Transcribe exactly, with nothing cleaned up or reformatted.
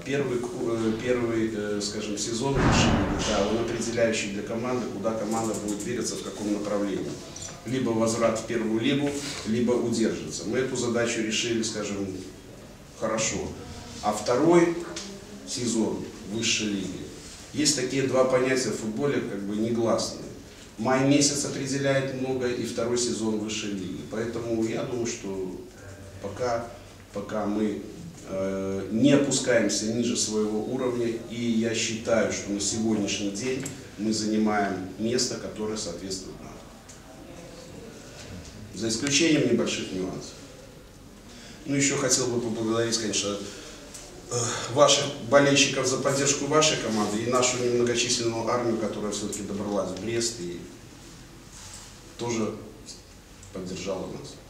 первый, первый, скажем, сезон высшей лиги, да, он определяющий для команды, куда команда будет двигаться, в каком направлении. Либо возврат в первую лигу, либо удерживаться. Мы эту задачу решили, скажем, хорошо. А второй сезон высшей лиги. Есть такие два понятия в футболе, как бы негласные. Май месяц определяет много, и второй сезон высшей лиги. Поэтому я думаю, что пока, пока мы э, не опускаемся ниже своего уровня, и я считаю, что на сегодняшний день мы занимаем место, которое соответствует нам. За исключением небольших нюансов. Ну, еще хотел бы поблагодарить, конечно, ваших болельщиков за поддержку вашей команды и нашу немногочисленную армию, которая все-таки добралась в Брест и тоже поддержала нас.